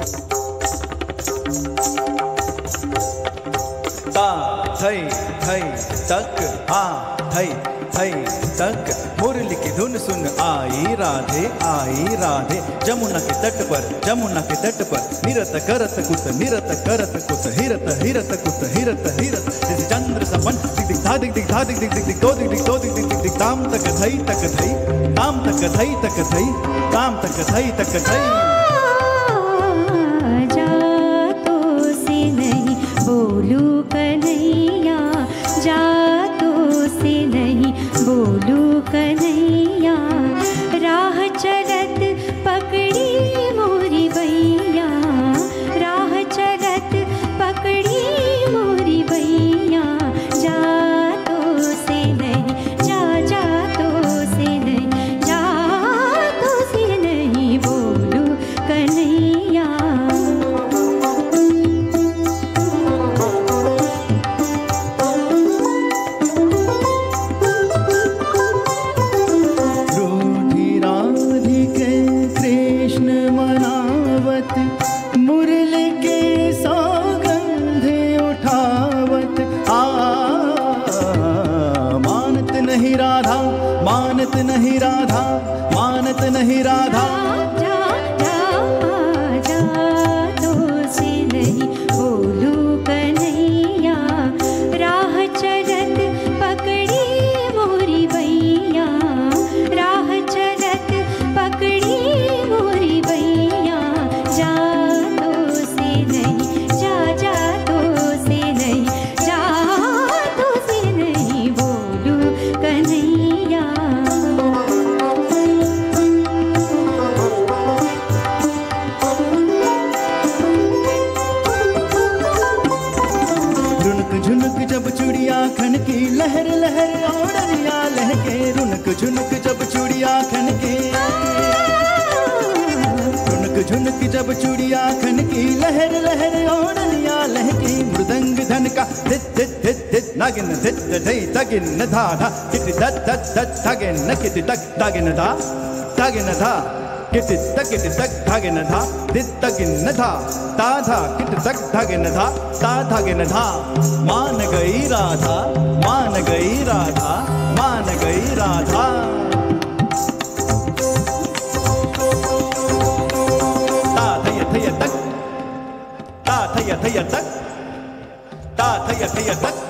ता थई थई तक आ थई थई तक मुरली की धुन सुन आई राधे जमुना के तट पर निरत करत कुत हिरत हिरत कुत हिरत हिरत जैसे चंद्र सपन दिख दिख धा दिख दिख धा दिख दिख दिख दिख दो दिख दिख दो दिख दिख दिख दिख ताम तक थई ताम तक थई ताम तक थई जा तो से नहीं बोलू कन्हैया, जा तो से नहीं बोलू कन्हैया, राह चलत पकड़ी मोरी बैया, राह चलत पकड़ी मोरी बैया, जा तो से नहीं, जा तो से नहीं, जा तो से नहीं बोलू कन्हैया। मुरली के सौगंध उठावत मानत नहीं राधा, मानत नहीं राधा, मानत नहीं राधा। जा तो से नहीं बोलू कन्हैया, राह चलत पकड़ी मोरी बैया, राह चलत पकड़ी मोरी बैया, जा तो से नहीं, जा तो से नहीं, जा तो से नहीं बोलू कन्हैया। रुनक झुनक जब चूड़िया खन की लहर लहर ओढ़निया लहके, रुनक झुनक जब चूड़िया खन की, रुनक झुनक जब चूड़िया खन की लहर लहर ओढ़निया लहके, मृदंग धन का धित धित धित धित नागिन धित धै तगिन धा धा किट धत धत धत धागिन किट तक धागिन धा धागिन धा किट तक धागिन धा धित तगिन धा ता धा किट तक धागिन धा ता धागिन धा। मान गई राधा, मान गई राधा, मान गई राधा। ता थय तक, ता थय तक, ता थय तक।